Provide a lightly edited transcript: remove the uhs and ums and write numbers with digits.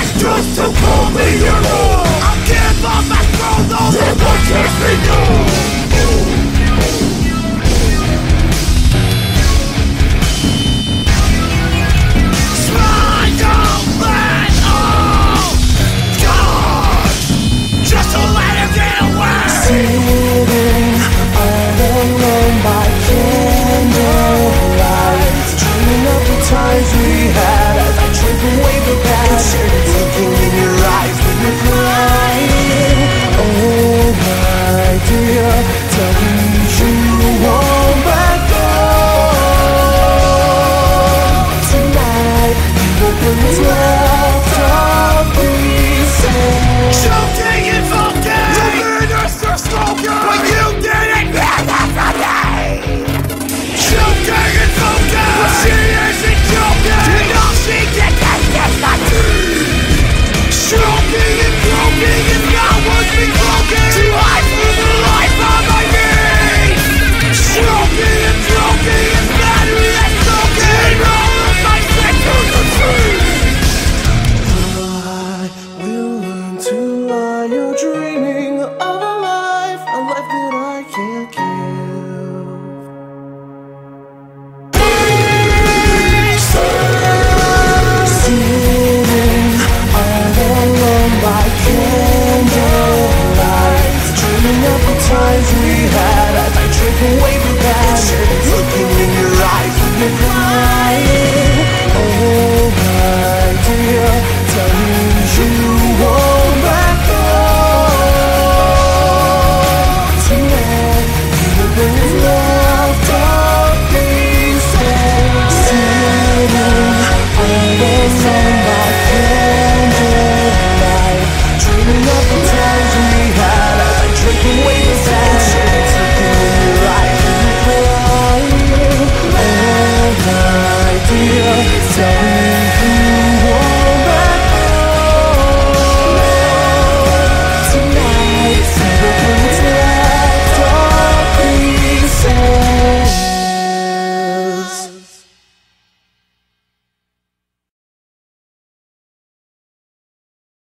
Just to call me your own. I'll give up my throne, all the one can't be known. Just to let him get away. Sitting all alone by candlelight, dreaming of the times we had as I drink away the past. Looking in your eyes when you're crying. Oh my dear, tell me you won't let go. Tonight, you open what's left of me. Say,